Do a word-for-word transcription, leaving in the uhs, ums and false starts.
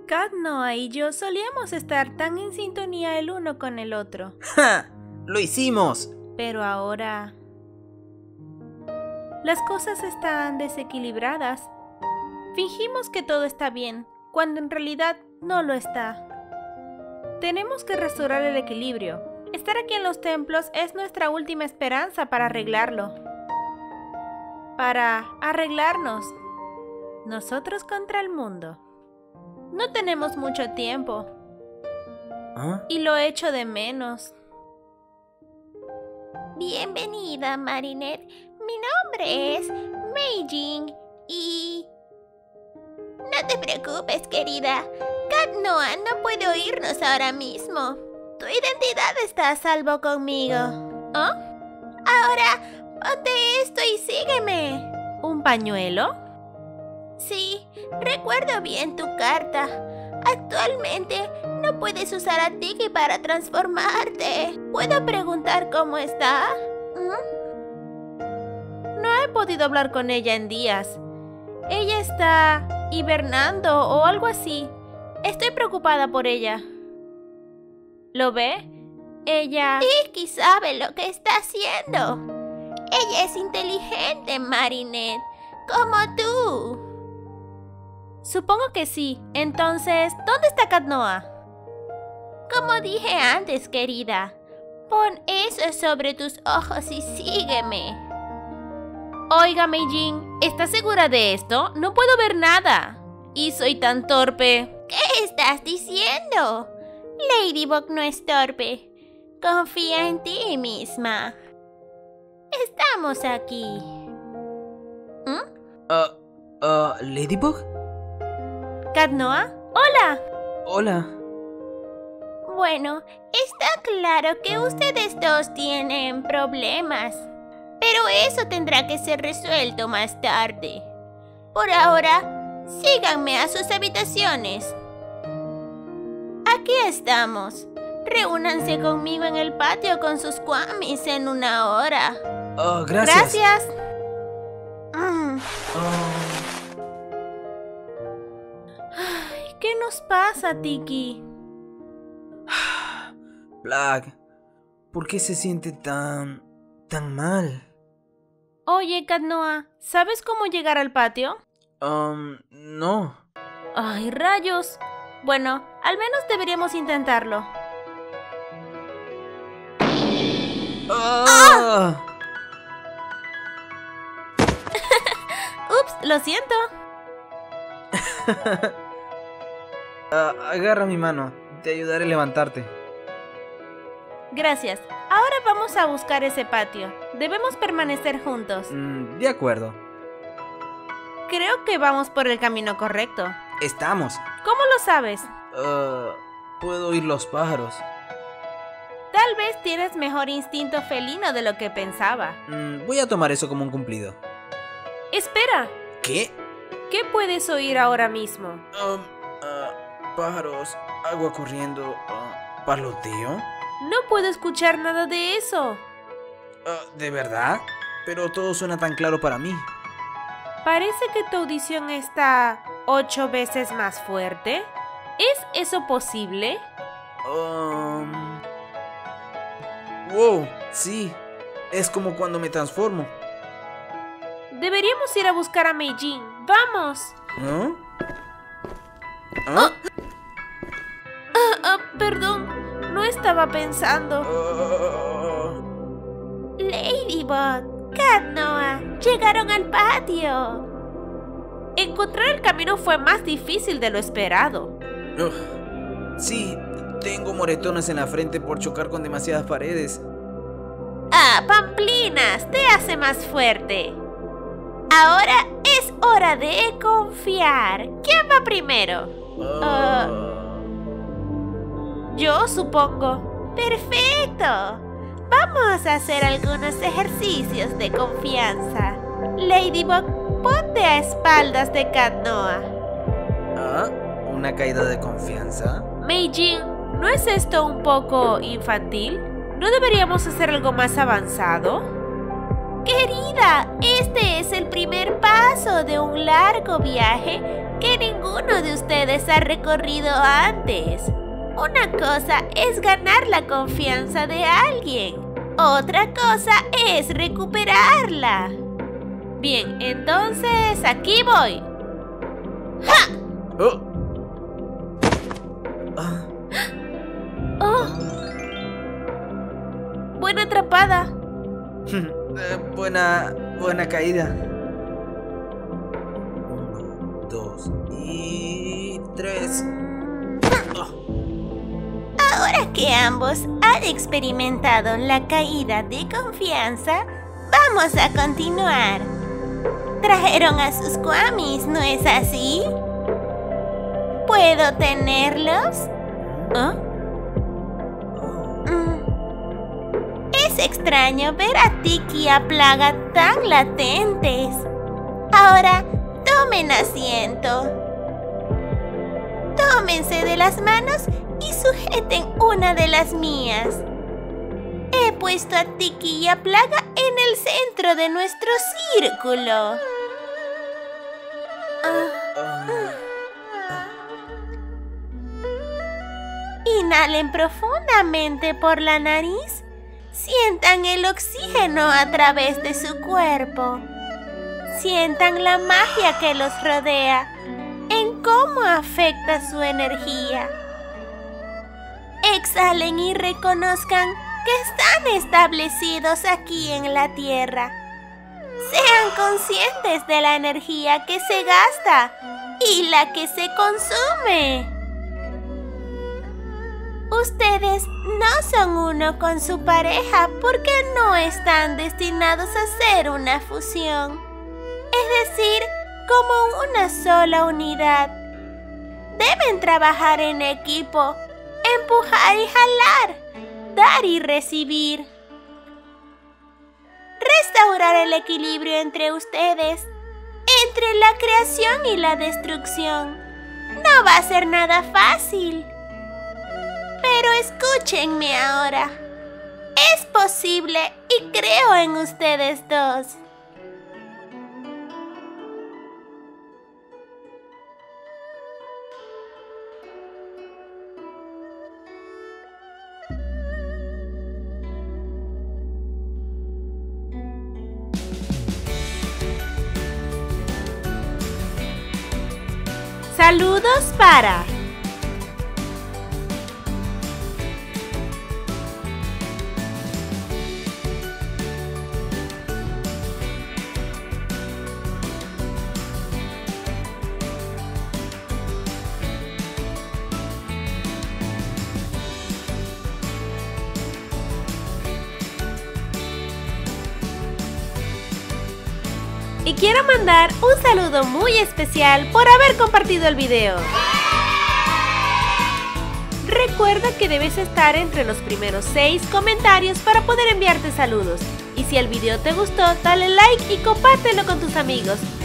Cat Noah y yo solíamos estar tan en sintonía el uno con el otro. ¡Ja! ¡Lo hicimos! Pero ahora... las cosas están desequilibradas. Fingimos que todo está bien, cuando en realidad no lo está. Tenemos que restaurar el equilibrio. Estar aquí en los templos es nuestra última esperanza para arreglarlo. Para arreglarnos. Nosotros contra el mundo. No tenemos mucho tiempo. ¿Ah? Y lo echo de menos. Bienvenida, Marinette. Mi nombre es Mei Jing y... No te preocupes, querida. Cat Noah no puede oírnos ahora mismo. Tu identidad está a salvo conmigo. ¿Ah? Ahora, ponte esto y sígueme. ¿Un pañuelo? Sí, recuerdo bien tu carta. Actualmente no puedes usar a Tiki para transformarte. ¿Puedo preguntar cómo está? ¿Mm? No he podido hablar con ella en días. Ella está hibernando o algo así. Estoy preocupada por ella. ¿Lo ve? Ella... Tiki sabe lo que está haciendo. Ella es inteligente, Marinette, como tú. Supongo que sí. Entonces, ¿dónde está Cat Noah? Como dije antes, querida, pon eso sobre tus ojos y sígueme. Oiga, Mei Jing, ¿estás segura de esto? No puedo ver nada. Y soy tan torpe. ¿Qué estás diciendo? Ladybug no es torpe. Confía en ti misma. Estamos aquí. ¿Mm? Uh, uh, ¿Ladybug? ¿Cat Noah? ¡Hola! Hola. Bueno, está claro que ustedes dos tienen problemas. Pero eso tendrá que ser resuelto más tarde. Por ahora, síganme a sus habitaciones. Aquí estamos. Reúnanse conmigo en el patio con sus kwamis en una hora. Oh, gracias. Gracias. Mm. Oh. Ay, ¿qué nos pasa, Tiki? Black, ¿por qué se siente tan... tan mal? Oye, Cat Noah, ¿sabes cómo llegar al patio? Um, no. Ay, rayos. Bueno, al menos deberíamos intentarlo. ¡Ah! Ups, lo siento. uh, agarra mi mano, te ayudaré a levantarte. Gracias. Ahora vamos a buscar ese patio. Debemos permanecer juntos. Mm, de acuerdo. Creo que vamos por el camino correcto. Estamos. ¿Cómo lo sabes? Uh, puedo oír los pájaros. Tal vez tienes mejor instinto felino de lo que pensaba. Mm, voy a tomar eso como un cumplido. Espera. ¿Qué? ¿Qué puedes oír ahora mismo? Um, uh, pájaros, agua corriendo, uh, parloteo. No puedo escuchar nada de eso. Uh, ¿De verdad? Pero todo suena tan claro para mí. Parece que tu audición está ocho veces más fuerte. ¿Es eso posible? Um... Wow, sí. Es como cuando me transformo. Deberíamos ir a buscar a Mei Jing. ¡Vamos! ¿Ah? ¿Ah? Ah, ah, perdón. No estaba pensando. Uh... Ladybug, Cat Noah, llegaron al patio. Encontrar el camino fue más difícil de lo esperado. Uh, sí, tengo moretones en la frente por chocar con demasiadas paredes. Ah, pamplinas, te hace más fuerte. Ahora es hora de confiar. ¿Quién va primero? Uh... Uh, yo supongo. Perfecto. Vamos a hacer algunos ejercicios de confianza. Ladybug, ponte a espaldas de Cat Noah. ¿Ah? ¿Una caída de confianza? Mei Jing, ¿no es esto un poco infantil? ¿No deberíamos hacer algo más avanzado? Querida, este es el primer paso de un largo viaje que ninguno de ustedes ha recorrido antes. Una cosa es ganar la confianza de alguien, otra cosa es recuperarla. Bien, entonces aquí voy. ¡Ja! Oh. Ah. ¡Oh! Buena atrapada. Eh, buena, buena caída. Uno, dos y tres. Oh. Ahora que ambos han experimentado la caída de confianza, vamos a continuar. Trajeron a sus kwamis, ¿no es así? ¿Puedo tenerlos? ¿Oh? Mm. Es extraño ver a Tiki y a Plaga tan latentes. Ahora, tomen asiento. Tómense de las manos y sujeten una de las mías. He puesto a Tiki y a Plaga en el centro de nuestro círculo. Inhalen profundamente por la nariz. Sientan el oxígeno a través de su cuerpo. Sientan la magia que los rodea, en cómo afecta su energía. Exhalen y reconozcan que están establecidos aquí en la Tierra. Sean conscientes de la energía que se gasta y la que se consume. Ustedes no son uno con su pareja porque no están destinados a ser una fusión, es decir, como una sola unidad. Deben trabajar en equipo, empujar y jalar, dar y recibir. Restaurar el equilibrio entre ustedes, entre la creación y la destrucción. No va a ser nada fácil. Pero escúchenme ahora. Es posible y creo en ustedes dos. Saludos para y quiero mandar un saludo muy especial por haber compartido el video. Recuerda que debes estar entre los primeros seis comentarios para poder enviarte saludos. Y si el video te gustó, dale like y compártelo con tus amigos.